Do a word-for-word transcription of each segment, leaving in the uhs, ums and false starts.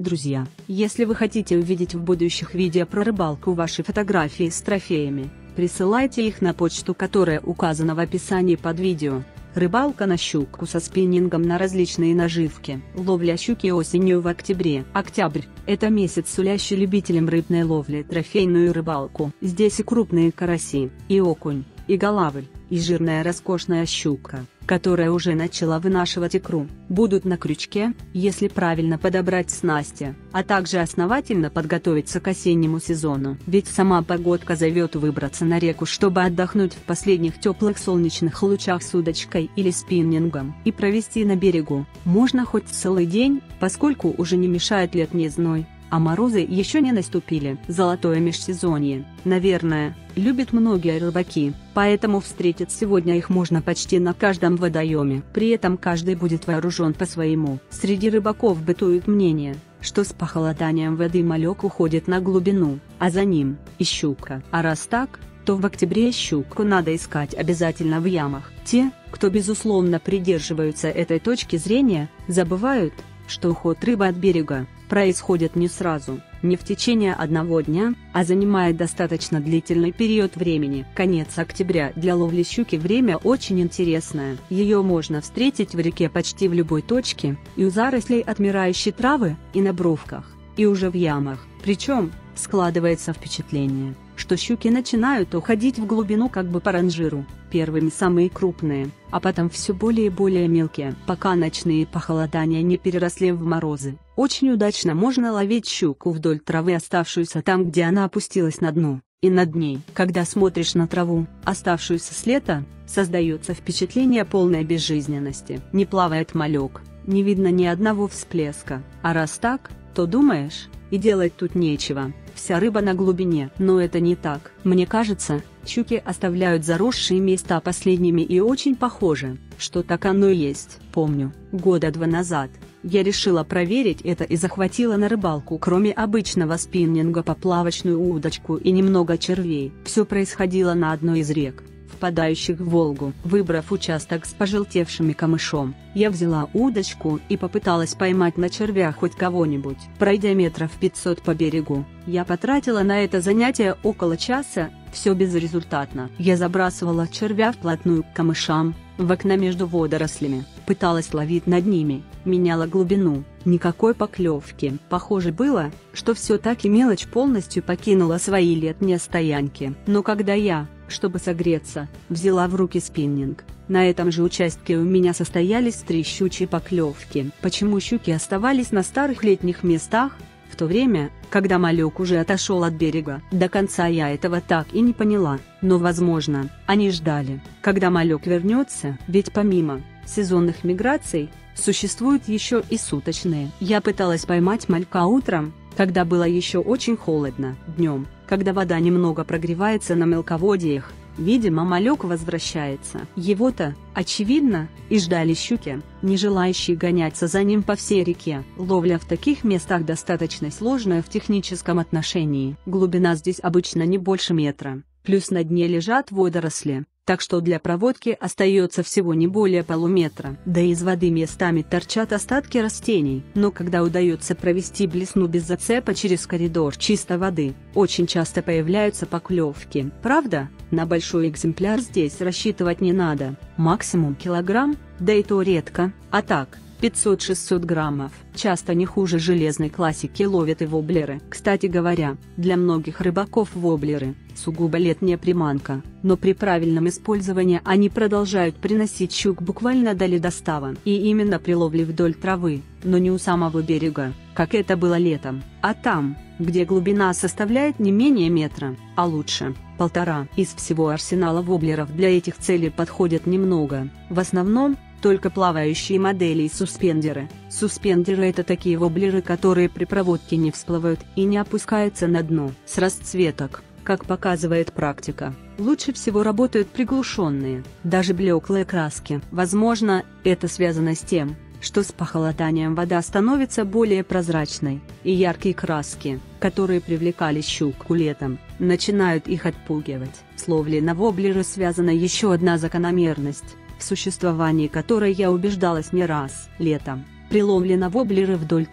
Друзья, если вы хотите увидеть в будущих видео про рыбалку ваши фотографии с трофеями, присылайте их на почту, которая указана в описании под видео. Рыбалка на щуку со спиннингом на различные наживки. Ловля щуки осенью в октябре. Октябрь – это месяц, сулящий любителям рыбной ловли трофейную рыбалку. Здесь и крупные караси, и окунь, и голавль, и жирная роскошная щука, которая уже начала вынашивать икру, будут на крючке, если правильно подобрать снасти, а также основательно подготовиться к осеннему сезону. Ведь сама погодка зовет выбраться на реку, чтобы отдохнуть в последних теплых солнечных лучах с удочкой или спиннингом, и провести на берегу можно хоть целый день, поскольку уже не мешает летний зной, а морозы еще не наступили. Золотое межсезонье, наверное, любят многие рыбаки, поэтому встретить сегодня их можно почти на каждом водоеме. При этом каждый будет вооружен по-своему. Среди рыбаков бытует мнение, что с похолоданием воды малек уходит на глубину, а за ним и щука. А раз так, то в октябре щуку надо искать обязательно в ямах. Те, кто безусловно придерживаются этой точки зрения, забывают, что уход рыбы от берега происходит не сразу, не в течение одного дня, а занимает достаточно длительный период времени. Конец октября для ловли щуки время очень интересное. Ее можно встретить в реке почти в любой точке, и у зарослей отмирающей травы, и на бровках, и уже в ямах. Причем, складывается впечатление, что щуки начинают уходить в глубину как бы по ранжиру, первыми самые крупные, а потом все более и более мелкие, пока ночные похолодания не переросли в морозы. Очень удачно можно ловить щуку вдоль травы, оставшуюся там, где она опустилась на дно, и над ней. Когда смотришь на траву, оставшуюся с лета, создается впечатление полной безжизненности. Не плавает малек, не видно ни одного всплеска, а раз так, то думаешь, и делать тут нечего, вся рыба на глубине. Но это не так. Мне кажется, щуки оставляют заросшие места последними, и очень похоже, что так оно и есть. Помню, года два назад, я решила проверить это и захватила на рыбалку кроме обычного спиннинга поплавочную удочку и немного червей. Все происходило на одной из рек, впадающих в Волгу. Выбрав участок с пожелтевшими камышом, я взяла удочку и попыталась поймать на червя хоть кого-нибудь. Пройдя метров пятьсот по берегу, я потратила на это занятие около часа, все безрезультатно. Я забрасывала червя вплотную к камышам, в окна между водорослями, пыталась ловить над ними, меняла глубину, никакой поклевки. Похоже было, что все-таки мелочь полностью покинула свои летние стоянки. Но когда я, чтобы согреться, взяла в руки спиннинг, на этом же участке у меня состоялись три щучьи поклевки. Почему щуки оставались на старых летних местах, в то время, когда малек уже отошел от берега? До конца я этого так и не поняла, но возможно, они ждали, когда малек вернется, ведь помимо сезонных миграций, существуют еще и суточные. Я пыталась поймать малька утром, когда было еще очень холодно, днем, когда вода немного прогревается на мелководьях. Видимо, малек возвращается. Его-то, очевидно, и ждали щуки, не желающие гоняться за ним по всей реке. Ловля в таких местах достаточно сложная в техническом отношении. Глубина здесь обычно не больше метра, плюс на дне лежат водоросли, так что для проводки остается всего не более полуметра. Да и из воды местами торчат остатки растений. Но когда удается провести блесну без зацепа через коридор чистой воды, очень часто появляются поклевки. Правда, на большой экземпляр здесь рассчитывать не надо, максимум килограмм, да и то редко, а так, пятьсот-шестьсот граммов. Часто не хуже железной классики ловят и воблеры. Кстати говоря, для многих рыбаков воблеры – сугубо летняя приманка, но при правильном использовании они продолжают приносить щук буквально до ледостава. И именно при ловле вдоль травы, но не у самого берега, как это было летом, а там, где глубина составляет не менее метра, а лучше – полтора. Из всего арсенала воблеров для этих целей подходят немного, в основном – только плавающие модели и суспендеры. Суспендеры – это такие воблеры, которые при проводке не всплывают и не опускаются на дно. С расцветок, как показывает практика, лучше всего работают приглушенные, даже блеклые краски. Возможно, это связано с тем, что с похолоданием вода становится более прозрачной, и яркие краски, которые привлекали щуку летом, начинают их отпугивать. С ловлей на воблеры связана еще одна закономерность, в существовании которой я убеждалась не раз. Летом, при ловле на воблеры вдоль трав,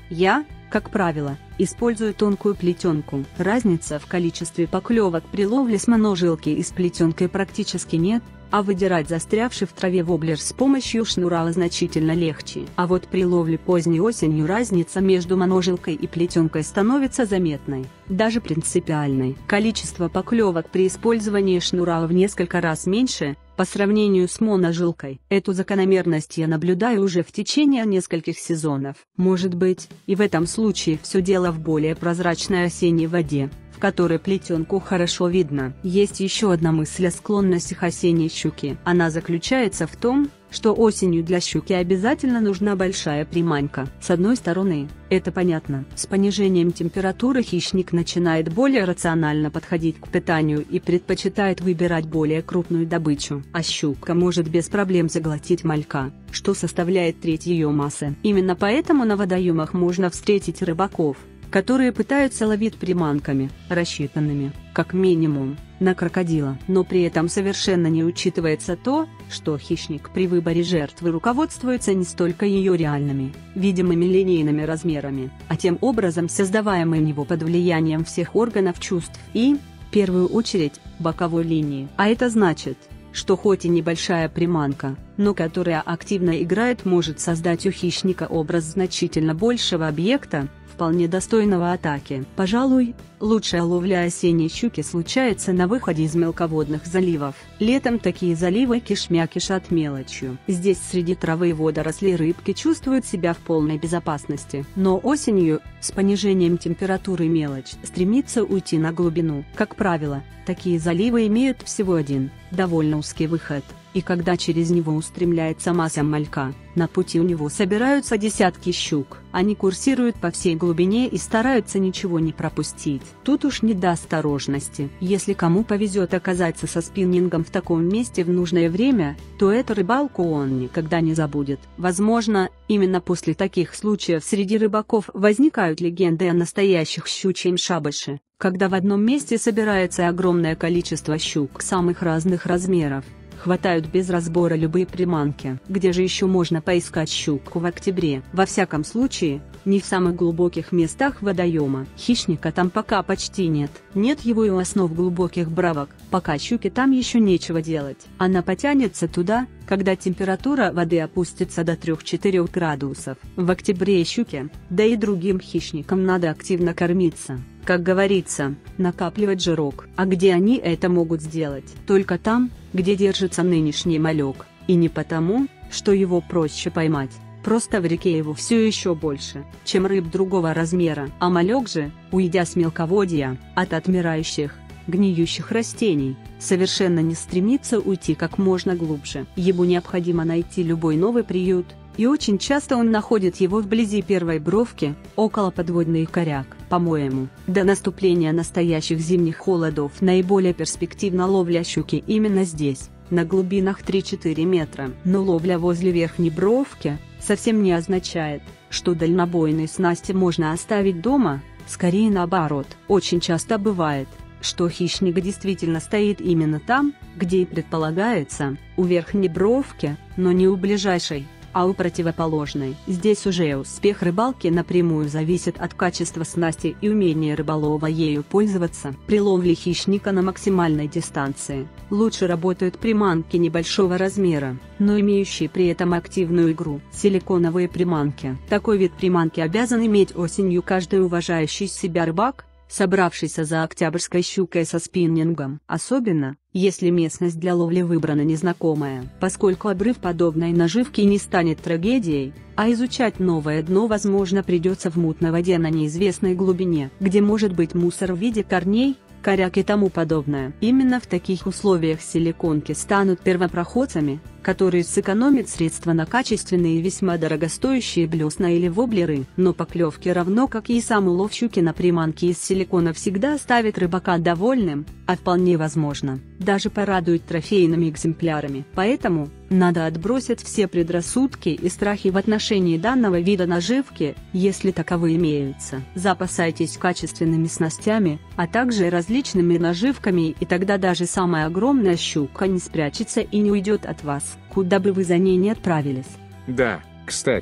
Я, как правило, использую тонкую плетенку. Разница в количестве поклевок при ловле с моножилки и с плетенкой практически нет, а выдирать застрявший в траве воблер с помощью шнура значительно легче. А вот при ловле поздней осенью разница между моножилкой и плетенкой становится заметной, даже принципиальной. Количество поклевок при использовании шнура в несколько раз меньше, по сравнению с моножилкой. Эту закономерность я наблюдаю уже в течение нескольких сезонов. Может быть, и в этом случае все дело в более прозрачной осенней воде, в которой плетенку хорошо видно. Есть еще одна мысль о склонностях осенней щуки. Она заключается в том, что осенью для щуки обязательно нужна большая приманка. С одной стороны, это понятно. С понижением температуры хищник начинает более рационально подходить к питанию и предпочитает выбирать более крупную добычу. А щука может без проблем заглотить малька, что составляет треть ее массы. Именно поэтому на водоемах можно встретить рыбаков, которые пытаются ловить приманками, рассчитанными, как минимум, на крокодила. Но при этом совершенно не учитывается то, что хищник при выборе жертвы руководствуется не столько ее реальными, видимыми линейными размерами, а тем образом создаваемым его под влиянием всех органов чувств и, в первую очередь, боковой линии. А это значит, что хоть и небольшая приманка, но которая активно играет, может создать у хищника образ значительно большего объекта, вполне достойного атаки. Пожалуй, лучшая ловля осенней щуки случается на выходе из мелководных заливов. Летом такие заливы кишмя кишат мелочью. Здесь среди травы и водорослей рыбки чувствуют себя в полной безопасности. Но осенью, с понижением температуры, мелочь стремится уйти на глубину. Как правило, такие заливы имеют всего один, довольно узкий выход. И когда через него устремляется масса малька, на пути у него собираются десятки щук. Они курсируют по всей глубине и стараются ничего не пропустить. Тут уж не до осторожности. Если кому повезет оказаться со спиннингом в таком месте в нужное время, то эту рыбалку он никогда не забудет. Возможно, именно после таких случаев среди рыбаков возникают легенды о настоящих щучьем шабаше, когда в одном месте собирается огромное количество щук самых разных размеров. Хватают без разбора любые приманки. Где же еще можно поискать щуку в октябре? Во всяком случае, не в самых глубоких местах водоема. Хищника там пока почти нет. Нет его и у основ глубоких бравок. Пока щуке там еще нечего делать. Она потянется туда, когда температура воды опустится до трёх-четырёх градусов. В октябре щуке, да и другим хищникам надо активно кормиться. Как говорится, накапливать жирок. А где они это могут сделать? Только там, где держится нынешний малек. И не потому, что его проще поймать. Просто в реке его все еще больше, чем рыб другого размера. А малек же, уйдя с мелководья, от отмирающих, гниющих растений, совершенно не стремится уйти как можно глубже. Ему необходимо найти любой новый приют, и очень часто он находит его вблизи первой бровки, около подводных коряк. По-моему, до наступления настоящих зимних холодов наиболее перспективна ловля щуки именно здесь, на глубинах три-четыре метра. Но ловля возле верхней бровки совсем не означает, что дальнобойные снасти можно оставить дома, скорее наоборот. Очень часто бывает, что хищник действительно стоит именно там, где и предполагается, у верхней бровки, но не у ближайшей, а у противоположной. Здесь уже успех рыбалки напрямую зависит от качества снасти и умения рыболова ею пользоваться. При ловле хищника на максимальной дистанции лучше работают приманки небольшого размера, но имеющие при этом активную игру. Силиконовые приманки. Такой вид приманки обязан иметь осенью каждый уважающий себя рыбак, собравшийся за октябрьской щукой со спиннингом. Особенно, если местность для ловли выбрана незнакомая. Поскольку обрыв подобной наживки не станет трагедией, а изучать новое дно возможно придется в мутной воде на неизвестной глубине, где может быть мусор в виде корней, коряк и тому подобное. Именно в таких условиях силиконки станут первопроходцами, которые сэкономят средства на качественные и весьма дорогостоящие блесна или воблеры. Но поклевки, равно как и сам улов щуки на приманки из силикона, всегда оставит рыбака довольным, а вполне возможно, даже порадует трофейными экземплярами. Поэтому, надо отбросить все предрассудки и страхи в отношении данного вида наживки, если таковые имеются. Запасайтесь качественными снастями, а также различными наживками, и тогда даже самая огромная щука не спрячется и не уйдет от вас, куда бы вы за ней ни отправились. Да, кстати,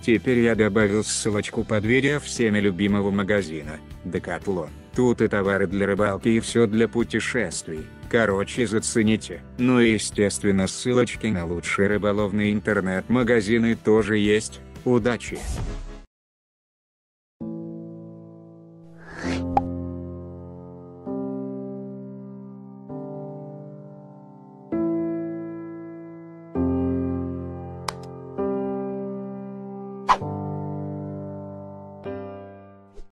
Теперь я добавил ссылочку под видео всеми любимого магазина, Decathlon. Тут и товары для рыбалки и все для путешествий. Короче, зацените. Ну и естественно ссылочки на лучшие рыболовные интернет-магазины тоже есть. Удачи!